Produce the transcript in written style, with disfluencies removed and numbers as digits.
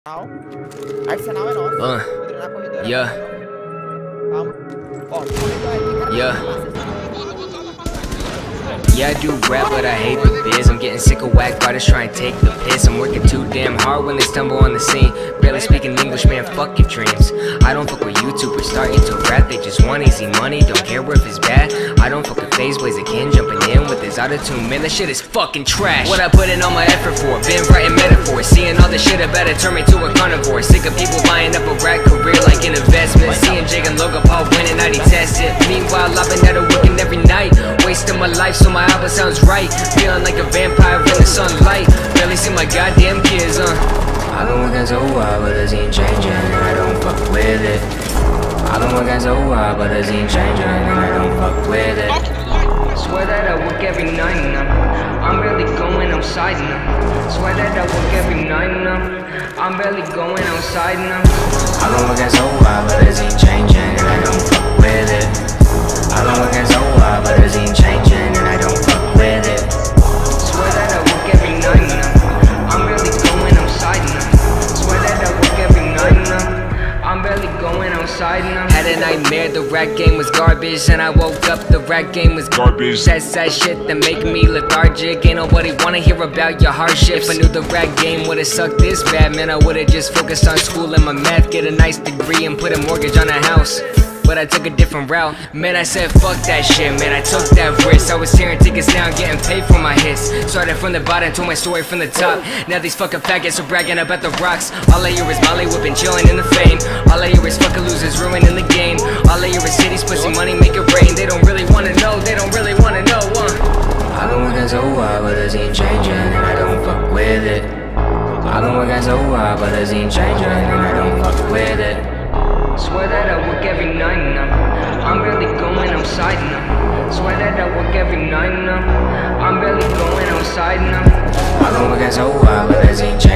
Arsenal é nosso. Vou treinar corredor. Calma. Ó, Yeah, I do rap, but I hate the biz. I'm getting sick of whack artists trying to take the piss. I'm working too damn hard when they stumble on the scene. Barely speaking English, man, fuck your dreams. I don't fuck with YouTubers starting to rap. They just want easy money, don't care if it's bad. I don't fuck with FaZe, Blaze a Kin jumping in with his autotune. Man, that shit is fucking trash. What I put in all my effort for, been writing metaphors. Seeing all this shit, I better turn me to a carnivore. Sick of people buying up a rap career like an investment. Seeing Jake and Logan Paul winning, I detest it. Meanwhile, I've been at it working every night, wasting my life so my album sounds right. Feeling like a vampire in the sunlight. Barely see my goddamn kids, I don't work so hard, but it ain't changing, and I don't fuck with it. I don't work so hard, but it ain't changing, and I don't fuck with it. Swear that I work every night now. I'm barely going outside now. Swear that I work every night now. I'm barely going outside now. I don't work so hard, but it ain't changing, and I don't fuck with it. I don't work so hard, but it ain't changing, and I don't fuck with it. Swear that I work every night now. I'm barely going outside now. Swear that I work every night now. I'm barely going outside now. Had a nightmare, the rap game was garbage, and I woke up, the rap game was garbage. That sad shit that make me lethargic. Ain't nobody wanna hear about your hardships. If I knew the rap game would've sucked this bad, man, I would've just focused on school and my math. Get a nice degree and put a mortgage on a house. But I took a different route. Man, I said fuck that shit, man, I took that risk. I was tearing tickets now, getting paid for my hits. Started from the bottom, told my story from the top. Now these fucking faggots are bragging about the rocks. All I hear is Molly whipping, chilling in the fame. All I hear is fucking losers ruining the game. All I hear is cities, pussy, money, make it rain. They don't really wanna know, they don't really wanna know, I don't work so hard, but it ain't changing, and I don't fuck with it. I don't work so hard, but it ain't changing, and I don't fuck with it. Swear that I work every night now. I'm barely going outside now. Swear that I work every night now. I'm barely going outside now. I don't work so hard, but it ain't changing.